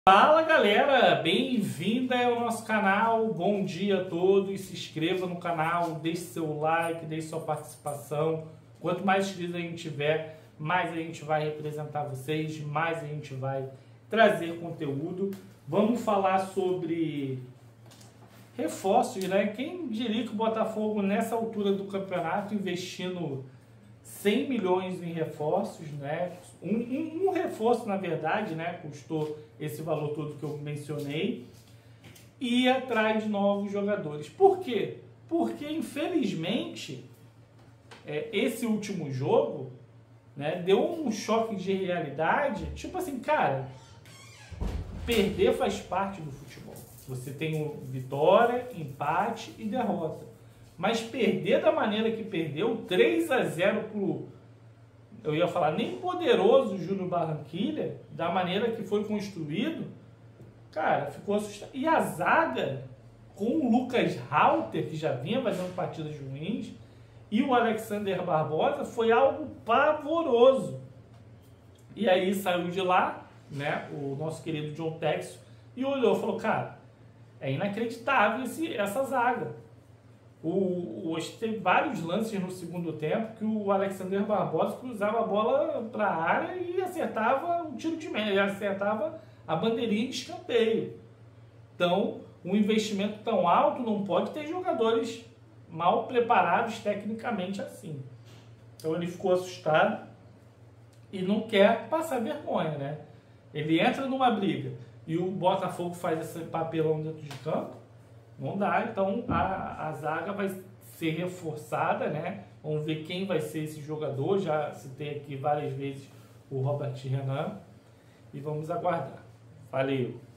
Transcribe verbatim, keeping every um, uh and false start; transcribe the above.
Fala galera, bem-vinda ao nosso canal, bom dia a todos, se inscreva no canal, deixe seu like, deixe sua participação. Quanto mais inscritos a gente tiver, mais a gente vai representar vocês, mais a gente vai trazer conteúdo. Vamos falar sobre reforços, né? Quem diria que o Botafogo nessa altura do campeonato investindo cem milhões em reforços, né? Um, um, um reforço, na verdade, né? Custou esse valor todo que eu mencionei, e ir atrás de novos jogadores. Por quê? Porque, infelizmente, é, esse último jogo, né, deu um choque de realidade. Tipo assim, cara, perder faz parte do futebol. Você tem vitória, empate e derrota. Mas perder da maneira que perdeu, três a zero pro, eu ia falar, nem poderoso Júnior Barranquilla, da maneira que foi construído, cara, ficou assustado. E a zaga, com o Lucas Halter, que já vinha fazendo partidas ruins, e o Alexander Barbosa, foi algo pavoroso. E aí saiu de lá, né, o nosso querido John Textor, e olhou e falou, cara, é inacreditável esse, essa zaga. O, o, teve vários lances no segundo tempo que o Alexander Barbosa cruzava a bola para a área e acertava o tiro de média, acertava a bandeirinha de escanteio. Então, um investimento tão alto não pode ter jogadores mal preparados tecnicamente assim. Então ele ficou assustado e não quer passar vergonha, né? Ele entra numa briga e o Botafogo faz esse papelão dentro de campo. Não dá, então a, a zaga vai ser reforçada, né? Vamos ver quem vai ser esse jogador. Já citei aqui várias vezes o Robert Renan. E vamos aguardar. Valeu!